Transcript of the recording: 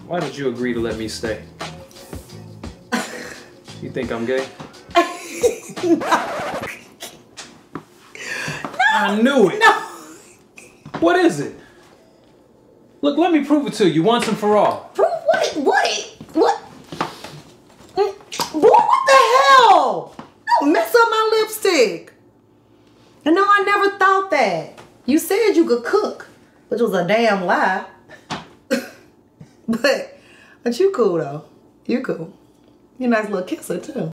Why did you agree to let me stay? You think I'm gay? No. I knew it. No. What is it? Look, let me prove it to you once and for all. Prove what? What? Boy, what the hell? Don't mess up my lipstick. And no, I never thought that. You said you could cook, which was a damn lie. But you cool though. You cool. You're a nice little kisser too.